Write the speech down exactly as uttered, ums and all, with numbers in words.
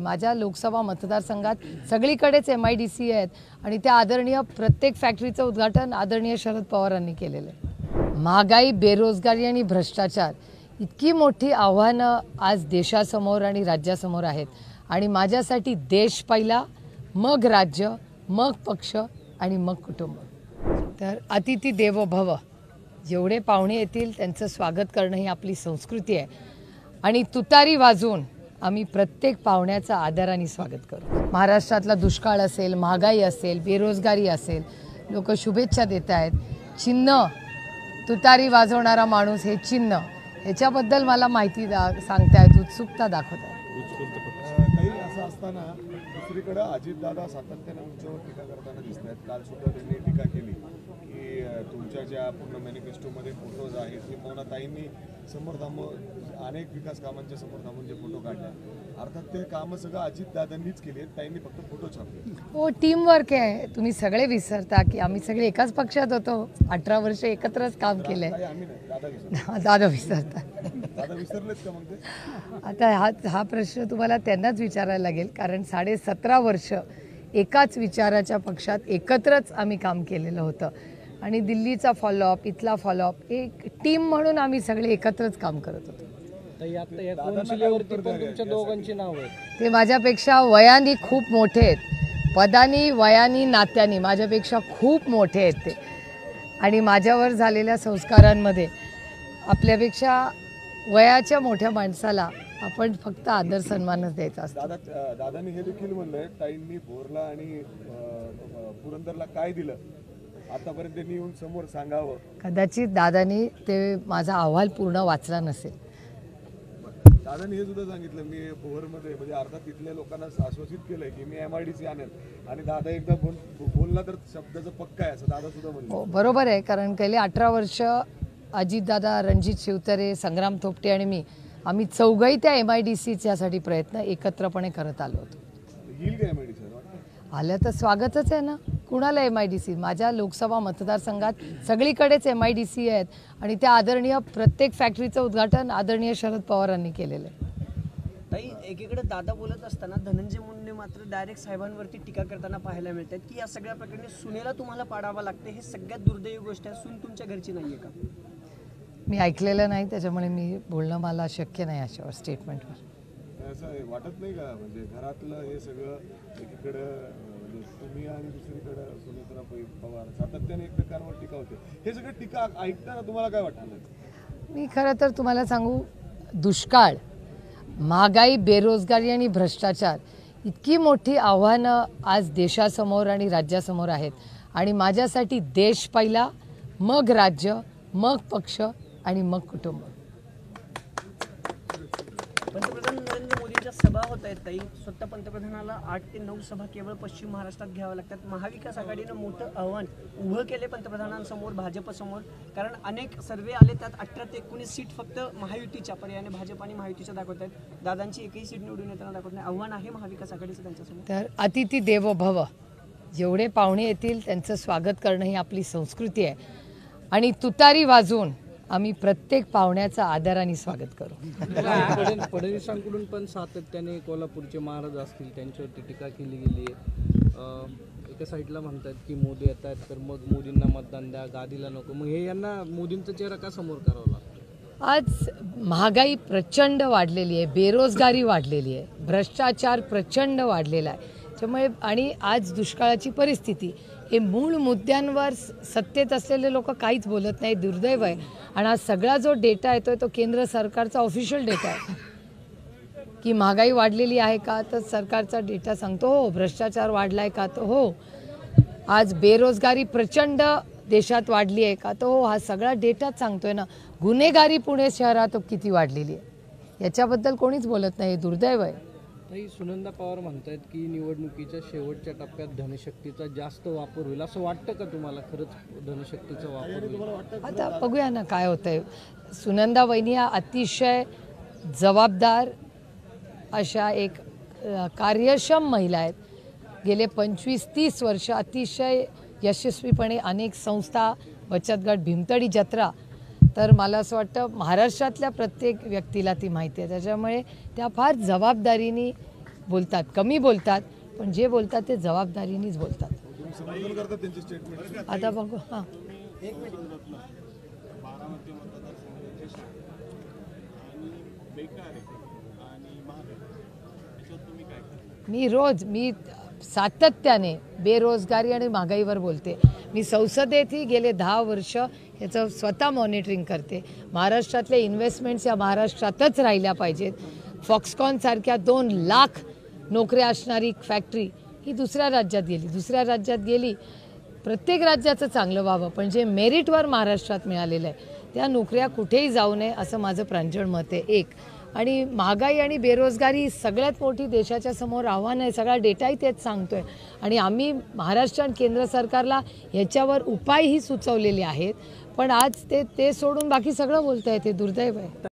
माझ्या लोकसभा मतदारसंघात सगळीकडेच एम आय डी सी आहेत आणि त्या आदरणीय प्रत्येक फॅक्टरीचं उद्घाटन आदरणीय शरद पवारांनी केलेलं आहे। महागाई, बेरोजगारी आणि भ्रष्टाचार इतकी मोठी आव्हानं आज देशासमोर आणि राज्यासमोर आहेत आणि माझ्यासाठी देश पहिला, मग राज्य, मग पक्ष आणि मग कुटुंब। तर अतिथी देवो भव, जेवढे पाहुणे येतील त्यांचं स्वागत करणं ही आपली संस्कृती आहे आणि तुतारी वाजवून आम्ही प्रत्येक पाहुण्याचं आदराने स्वागत करू। महाराष्ट्रातला दुष्काळ असेल, महागाई असेल, बेरोजगारी असेल, लोक शुभेच्छा देत आहेत। चिन्ह, तुतारी वाजवणारा माणूस हे चिन्ह, ह्याच्याबद्दल मला माहिती दा सांगतायत, उत्सुकता दाखवतायत। काही असं असताना दुसरीकडे अजितदादा सातत्याने तुमच्यावर टीका करताना दिसत आहेत। काल सुद्धा त्यांनी टीका केली की तुमच्या ज्या पूर्ण मॅनिफेस्टोमध्ये फोटोज आहेत ते मोनाताईंनी समोर थांबून अनेक विकास कामांच्या समोर थांबून जे फोटो काढले, अर्थात ते कामं सगळं अजितदादांनीच केली आहेत, ताईंनी फक्त फोटो छापले। हो, टीम वर्क आहे। तुम्ही सगळे विसरता की आम्ही सगळे एकाच पक्षात होतो, अठरा वर्ष एकत्रच काम केलंय। दादा विसरता दादा विसरलेच का मग ते? आता हा हा प्रश्न तुम्हाला त्यांनाच विचारायला लागेल, कारण साडे सतरा वर्ष एकाच विचाराच्या पक्षात एकत्रच आम्ही काम केलेलं होतं आणि दिल्लीचा फॉलोअप, इथला फॉलोअप, एक टीम म्हणून आम्ही सगळे एकत्रच काम करत होतो। तुमच्या दोघांची नाव आहेत, ते माझ्यापेक्षा वयाने खूप मोठे आहेत, पदानी, वयानी, नात्यानी माझ्यापेक्षा खूप मोठे आहेत ते आणि माझ्यावर झालेल्या संस्कारांमध्ये आपल्यापेक्षा वयाच्या मोठ्या माणसाला आपण फक्त आदर सन्मानच द्यायचा असतो। दादा दादांनी हे देखील म्हणलंय, ताईंनी भोरला आणि पुरंदरला काय दिलं आतापर्यंत त्यांनी येऊन समोर सांगावं। कदाचित दादांनी ते माझा अहवाल पूर्ण वाचला नसेल। दादांनी हे सुद्धा सांगितलं, मी भोरमध्ये म्हणजे अर्थात तिथल्या लोकांना आश्वासित केलंय की मी एम आय डी सी आणेल आणि दादा एकदा बोल बोलला तर शब्दाचं पक्का आहे, असं दादा सुद्धा म्हणले। हो, बरोबर आहे, कारण गेले अठरा वर्ष अजितदादा, रणजित शिवतारे, संग्राम थोपटे आणि मी आम्ही चौघही त्या एम आय डी सीच्यासाठी प्रयत्न एकत्रपणे करत आलो होतो। येईल का एम आय डी सी? आलं तर स्वागतच आहे ना। कुणाला एम आय डी सी? माझ्या लोकसभा मतदारसंघात सगळीकडेच एम आय डी सी आहेत आणि त्या आदरणीय प्रत्येक फॅक्टरीचं उद्घाटन आदरणीय शरद पवारांनी केलेलं आहे। ताई, एकीकडे दादा बोलत असताना धनंजय मुंडे मात्र डायरेक्ट साहेबांवरती टीका करताना पाहायला मिळतात की या सगळ्या प्रकरणी सुनेला तुम्हाला पाडावं लागते, हे सगळ्यात दुर्दैवी गोष्ट आहे। सून तुमच्या घरची नाहीये का? मी ऐकलेलं नाही, त्याच्यामुळे मी बोलणं मला शक्य नाही अशावर स्टेटमेंटवर। असं वाटत नाही का, म्हणजे घरातलं हे सगळं एकीकडं म्हणजे तुम्ही आणि दुसरीकडं सुनेत्रा पवार सातत्याने एकमेकांवर टीका होते, हे सगळं टीका ऐकताना तुम्हाला काय वाटतं? मी खरं तर तुम्हाला सांगू, दुष्काळ, महागाई, बेरोजगारी आणि भ्रष्टाचार इतकी मोठी आव्हानं आज देशासमोर आणि राज्यासमोर आहेत आणि माझ्यासाठी देश पहिला, मग राज्य, मग पक्ष आणि मग कुटुंब। पंतप्रधान नरेंद्र मोदींच्या सभा होत आहेत ताई, स्वतः पंतप्रधानाला आठ ते नऊ सभा केवळ पश्चिम महाराष्ट्रात घ्याव्या लागतात। महाविकास आघाडीनं मोठं आव्हान उभं केले पंतप्रधानांसमोर, भाजपसमोर, कारण अनेक सर्वे आले त्यात अठरा ते एकोणीस सीट फक्त महायुतीच्या पर्यायाने भाजप आणि महायुतीच्या दाखवत आहेत। दादांची एकही सीट निवडून येताना दाखवत नाही। आव्हान आहे महाविकास आघाडीचं त्यांच्यासमोर। तर अतिथी देवो भव, जेवढे पाहुणे येतील त्यांचं स्वागत करणं ही आपली संस्कृती आहे आणि तुतारी वाजवून आम्ही प्रत्येक पाहुण्याचं आदराने स्वागत करू। फडणवीसांकडून पण सातत्याने कोल्हापूरचे महाराज असतील त्यांच्यावरती टीका केली गेली आहे। एका साईडला म्हणतात की मोदी येत आहेत तर मग मोदींना मतदान द्या, गादीला नको, मग हे यांना मोदींचा चेहरा का समोर करावा लागतो? आज महागाई प्रचंड वाढलेली आहे, बेरोजगारी वाढलेली आहे, भ्रष्टाचार प्रचंड वाढलेला आहे, त्यामुळे आणि आज दुष्काळाची परिस्थिती, हे मूळ मुद्द्यांवर सत्तेत असलेले लोक काहीच बोलत नाही, दुर्दैव आहे। आणि आज सगळा जो डेटा येतोय तो केंद्र सरकारचा ऑफिशियल डेटा आहे की महागाई वाढलेली आहे का, तर सरकारचा डेटा सांगतो हो। भ्रष्टाचार वाढलाय का, तर हो। आज बेरोजगारी प्रचंड देशात वाढली आहे का, तर हो। हा सगळा डेटाच सांगतोय ना। गुन्हेगारी पुणे शहरात किती वाढलेली आहे याच्याबद्दल कोणीच बोलत नाही, दुर्दैव आहे। ताई, सुनंदा पवार म्हणतात की निवडणुकीच्या शेवटच्या टप्प्यात धनशक्तीचा जास्त वापर होईल, असं वाटतं का तुम्हाला? खरंच धनशक्तीचा वापर होईल? आता बघूया ना काय होतंय। सुनंदा वहिनी या अतिशय जबाबदार अशा एक कार्यक्षम महिला आहेत। गेले पंचवीस तीस वर्ष अतिशय यशस्वीपणे अनेक संस्था, बचत गट, भीमतडी जत्रा, तर मला असं वाटतं महाराष्ट्रातल्या प्रत्येक व्यक्तीला ती माहिती आहे, त्याच्यामुळे त्या फार जबाबदारीने बोलतात, कमी बोलतात, पण जे बोलतात ते जबाबदारीनेच बोलतात. तुम्ही समर्थन करता त्यांचे स्टेटमेंट? आता बघू. हां, बारामती मतदारसंघाची शाळा आणि बेकार आहे आणि महाग आहे, त्याच्यात तुम्ही काय करता? मी रोज मी सातत्याने बेरोजगारी आणि महागाईवर बोलते. मी संसदेतही गेले दहा वर्ष याचं स्वतः मॉनिटरिंग करते. महाराष्ट्रातले इन्व्हेस्टमेंट्स या महाराष्ट्रातच राहिल्या पाहिजेत. फॉक्सकॉनसारख्या दोन लाख नोकऱ्या असणारी फॅक्टरी ही दुसऱ्या राज्यात गेली दुसऱ्या राज्यात गेली प्रत्येक राज्याचं चांगलं व्हावं, पण जे मेरिटवर महाराष्ट्रात मिळालेलं आहे त्या नोकऱ्या कुठेही जाऊ नये असं माझं प्रांजळ मत आहे. एक आणि महागाई आणि बेरोजगारी सगळ्यात मोठी देशाच्या समोर आव्हान आहे. सगळा डेटाही तेच सांगतोय आणि आम्ही महाराष्ट्र आणि केंद्र सरकारला ह्याच्यावर उपायही सुचवलेले आहेत, पण आज ते ते सोडून बाकी सगळं बोलत आहे. ते दुर्दैव आहे.